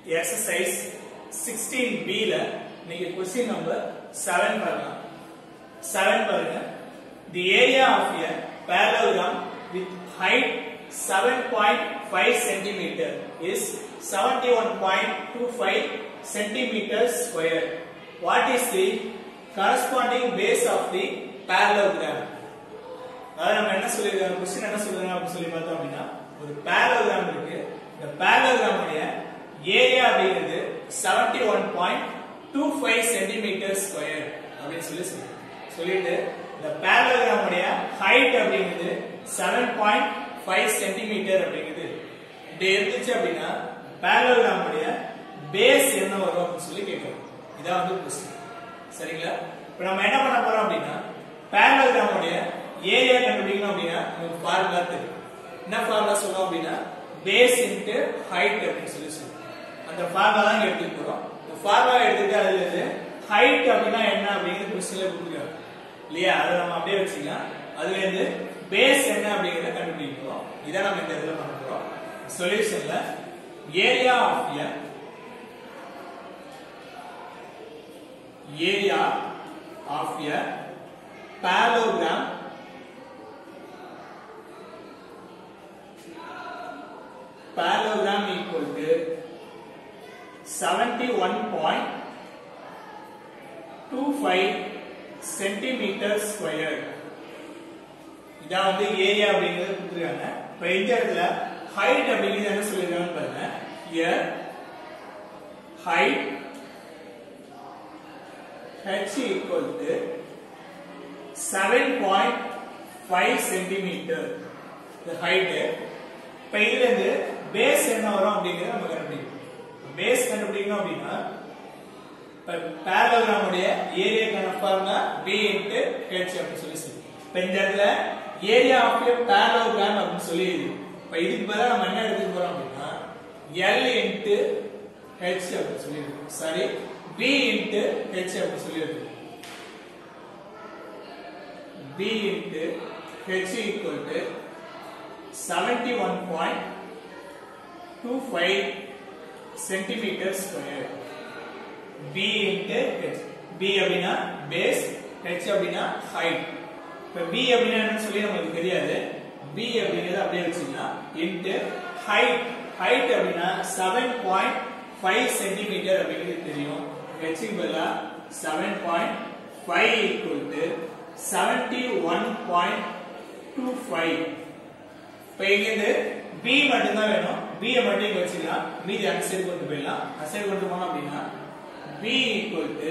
exercise 16B ல நீங்க question number 7 பார்க்கலாம். 7 பாருங்க. The area of a parallelogram with height 7.5 cm is 71.25 cm square. What is the corresponding base of the parallelogram? அத நம்ம என்ன சொல்லிருக்காங்க, क्वेश्चन என்ன சொல்றாங்க அப்படி சொல்லி பார்த்தோம் அப்படினா, ஒரு parallelogram இருக்கு. இந்த parallelogram உடைய ஏரியா அப்படிங்கிறது 71.25 cm square அப்படி சொல்லிட்டு இந்த parallelogram உடைய height அப்படிங்கிறது 7.5 cm அப்படிங்கிறது இது இருந்துச்சு அப்படினா parallelogram உடைய பேஸ் என்ன வரும் அப்படி சொல்லி கேக்குறோம். இதான் வந்து क्वेश्चन. சரிங்களா? இப்போ நம்ம என்ன பண்ண போறோம் அப்படினா, parallelogram உடைய ஏரியா கண்டுபிடிக்கணும் அப்படினா நமக்கு ஃபார்முலா தெரியும். என்ன ஃபார்முலா சொல்றோம் அப்படினா பேஸ் இன்டு ஹைட் அப்படி சொல்லி சொல்றோம். அந்த ஃபார்முலா தான் எடுத்துக்க போறோம். இந்த ஃபார்முலா எடுத்துட்டு அதுல இருந்து ஹைட் அப்படினா என்ன அப்படிங்கறது क्वेश्चनல கொடுத்துருக்காங்க. இல்லையா? அதை நம்ம அப்படியே வச்சுக்கலாம். அதுல இருந்து பேஸ் என்ன அப்படிங்கறத கண்டுபிடிக்கிறோம். இத நம்ம இந்த இடத்துல பண்ண போறோம். சொல்யூஷன்ல area of a parallelogram equal to 71.25 centimeter square. இதான் வந்து ஏரியா அப்படிங்கறது கொடுத்திருக்காங்க. இப்போ இந்த இடத்துல ஹைட் அப்படிங்கிறது என்ன சொல்லிருக்காங்க பாருங்க. here height h equal to 7.5 centimeter. the height. இப்போ இதுல இருந்து பேஸ் என்ன வரும் அப்படிங்கறத நம்ம கண்டுபிடிக்கணும். பேஸ் கண்டுபிடிக்கணும் அப்படினா இப்போ parallelogram உடைய ஏரியாக்கான ஃபார்முலா b h அப்படி சொல்லி சொல்லுங்க. இப்போ இந்த இடத்துல ஏரியா ஆஃப் a parallelogram அப்படி சொல்லி இருக்கு. இப்போ இதுக்கு பதிலா நம்ம என்ன எடுத்துக்க போறோம் அப்படினா l h அப்படி சொல்லி இருக்கு. சாரி b h அப்படி சொல்லி இருக்கு. b h equal to 71.25 centimeter square. b h. b அப்படினா பேஸ், h அப்படினா ஹைட். இப்ப b அப்படினா என்னன்னு சொல்லி நமக்கு தெரியாது. b அப்படிங்கறது அப்படியே வச்சுக்கலாம். into height. height அப்படினா 7.5 centimeter அப்படிங்கிறது தெரியும். h க்கு பதிலா 7.5 equal to 71.25. இப்போ இங்க b மட்டும் தான் வேணும். b மட்டும் இங்க வச்சுக்கலாம். மீதி அந்த சைடு கொண்டு போயிடலாம். அந்த சைடு கொண்டு போனோம் அப்படினா b equal to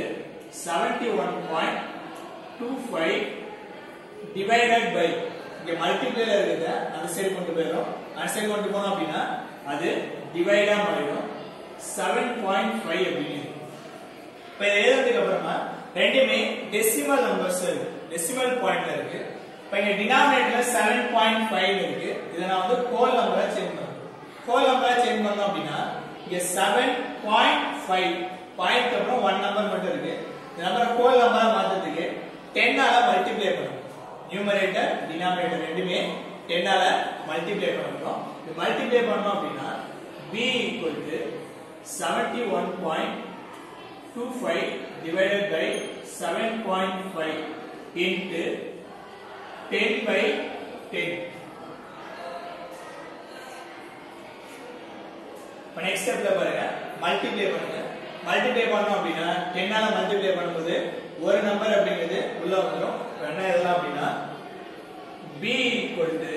71.25 divided by இங்க மல்டிப்ளைல இருக்குத அந்த சைடு கொண்டு போயிரோம். அந்த சைடு கொண்டு போனோம் அப்படினா அது டிவைடா மாறிடும். 7.5 அப்படிங்கிறது. இப்போ எழுதுறதுக்கு அப்புறமா ரெண்டுமே டெசிமல் நம்பர்ஸ் இருக்கு. டெசிமல் பாயிண்ட்ல இருக்கு. இப்போ இங்க டினாமினேட்டர்ல 7.5 இருக்கு. இத நான் வந்து ஹோல் நம்பரா சேஞ்ச் பண்றேன். ஹோல் நம்பரா சேஞ்ச் பண்ணோம் அப்படினா இங்க 7.5 பாயிண்ட் அப்புறம் 1 நம்பர் மட்டும் இருக்கு. இந்த நம்பர் ஹோல் நம்பரா மாத்துறதுக்கு 10 ஆல மல்டிப்ளை பண்ணனும். நியூமரேட்டர் டினாமினேட்டர் ரெண்டுமே 10 ஆல மல்டிப்ளை பண்ணனும். இது மல்டிப்ளை பண்ணோம் அப்படினா b equal to 71.25 divided by 7.5 into 10 by 10. இப்போ நெக்ஸ்ட் ஸ்டெப்ல பாருங்க, மல்டிப்ளை பண்ணுங்க. மல்டிப்ளை பண்ணோம் அப்படினா 10 ஆல மல்டிப்ளை பண்ணும்போது ஒரு நம்பர் அப்படிங்கிறது உள்ள வந்துரும். என்ன எழுதலாம் அப்படினா b equal to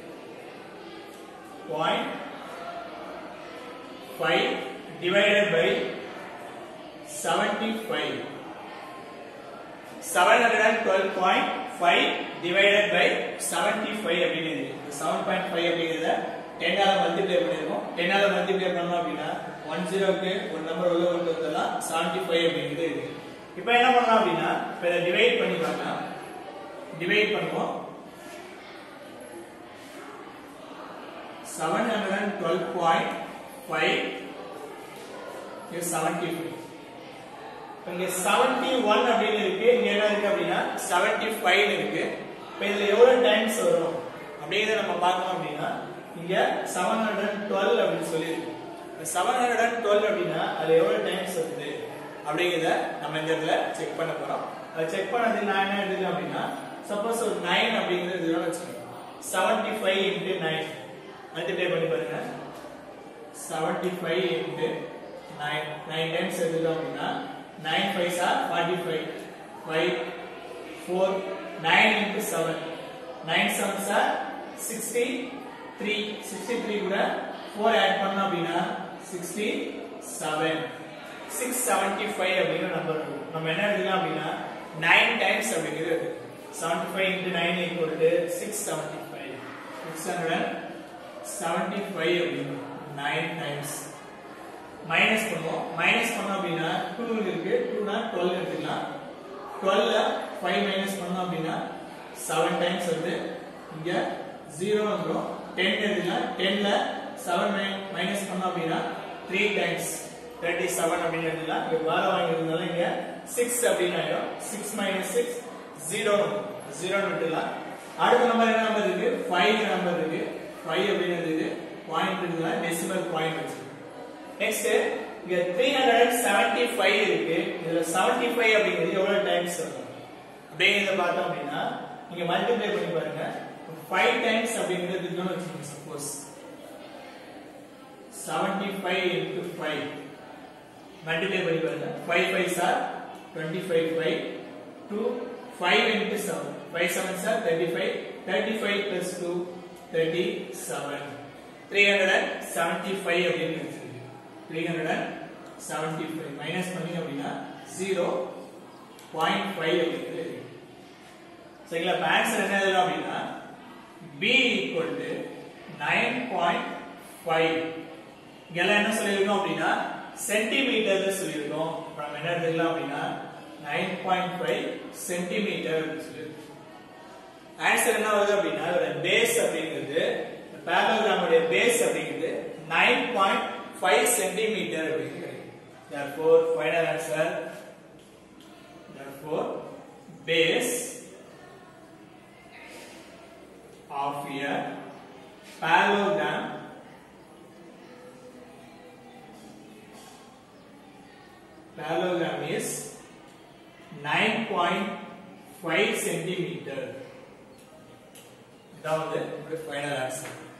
0.5 divided by 75. 712.5 divided by 75 அப்படிங்கிறது. 7.5 அப்படிங்கறத 10 ஆல மல்டிப்ளை பண்ணிருக்கோம். 10 ஆல மல்டிப்ளை பண்ணோம் அப்படினா 10 க்கு ஒரு நம்பர் உள்ள கொண்டு வரலாம். 75 அப்படிங்கிறது இருக்கு. இப்போ என்ன பண்ணலாம் அப்படினா இப்போ இத டிவைட் பண்ணி பார்க்கலாம். டிவைட் பண்ணுவோம். 712.5 is 75. இங்க 71 அப்படினு இருக்கு. இங்க என்ன இருக்கு அப்படினா 75 இருக்கு. இப்போ இதுல எவ்வளவு டைம்ஸ் வரும் அப்படிங்கறத நம்ம பார்க்கணும் அப்படினா இங்க 712 அப்படி சொல்லி இருக்கு. 712 அப்படின்னா அதுல எவ்வளவு டைம்ஸ் வருது அப்படிங்கறத நம்ம இந்த இடத்துல செக் பண்ண போறோம். அது செக் பண்ணது நான் என்ன எடுத்துக்கலாம் அப்படின்னா சப்போஸ் ஒரு 9 அப்படிங்கிறது இதோட வச்சுக்கோங்க. 75 into 9 மல்டிப்ளை பண்ணி பாருங்க. 75 into 9 9 டைம்ஸ் எடுத்துட்டோம் அப்படின்னா 9 5s are 45 5 4 9 into 7 9 7s are 63 63 கூட 4 ஆட் பண்ணோம் அப்படின்னா 67 675 அப்படிங்கிற நம்பர் இருக்கும். நம்ம என்ன எடுத்துக்கலாம் அப்படின்னா 9 டைம்ஸ் அப்படிங்கிறது 75 into 9 equal to 675 675 அப்படிங்கிறது 9 டைம்ஸ் மைனஸ் பண்ணுவோம். மைனஸ் பண்ணோம் அப்படின்னா 2 இருக்கு 2 னா 12 எடுத்துக்கலாம். 12 5 மைனஸ் பண்ணோம் அப்படின்னா 7 டைம்ஸ் வருது. இங்க 0 வந்துரும். 10 எடுத்துக்கலாம். 10ல 7 மைனஸ் பண்ணோம் அப்படின்னா 3 டைம்ஸ் 37 அப்படின்னு எடுத்துக்கலாம். இங்க பார வாங்கிருந்தனால இங்க 6 அப்படின்னு ஆயிடும். 6 minus 6 0 0 எடுத்துக்கலாம். அடுத்த நம்பர் என்ன நம்பர் இருக்கு 5 நம்பர் இருக்கு. 5 அப்படிங்கிறது பாயிண்ட் இருக்குதா டெசிமல் பாயிண்ட் வச்சு. நெக்ஸ்ட் இங்க 375 இருக்கு. இதுல 75 அப்படிங்கிறது எவ்வளவு டைம்ஸ் வரும் அப்படிங்கறத பார்த்தோம் அப்படின்னா நீங்க மல்டிப்ளை பண்ணி பாருங்க. 5 டைம்ஸ் அப்படிங்கிறது இதுன்னு வச்சுக்கோங்க. சப்போஸ் 75 into 5 மல்டிப்ளை பண்ணி பாருங்க. 5 5s are 25 5 2 5 into 7 5 7s are 35 35 plus 2 37 375 அப்படின்னு இருக்கு. 375 மைனஸ் பண்ணீங்க அப்படின்னா 0.5 அப்படிங்கிறது. சரிங்களா? ஆன்சர் என்ன எழுதலாம் அப்படின்னா B equal to 9.5. இங்கெல்லாம் என்ன சொல்லியிருக்கோம் அப்படின்னா சென்டிமீட்டர்ல சொல்லியிருக்கோம். நம்ம என்ன எடுத்துக்கலாம் அப்படின்னா 9.5 சென்டிமீட்டர் சொல்லியிருக்கோம். ஆன்சர் என்ன வருது அப்படின்னா இதோட பேஸ் அப்படிங்கிறது பேரலோகிராமோட பேஸ் அப்படிங்கிறது 9.5 சென்டிமீட்டர் அப்படிங்கிறது. Therefore final answer base of a parallelogram is 9.5 centimeter. That was the final answer.